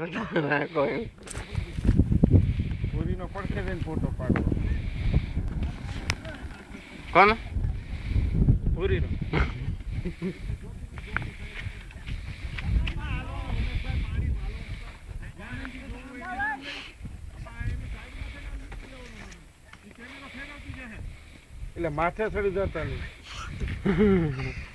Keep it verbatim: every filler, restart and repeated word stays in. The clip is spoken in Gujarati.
કોઈ પૂરીનો પડખે જઈને ફોટો પાડો. કોણ? પૂરીનો. એટલે માથે ચડી જતા નહીં.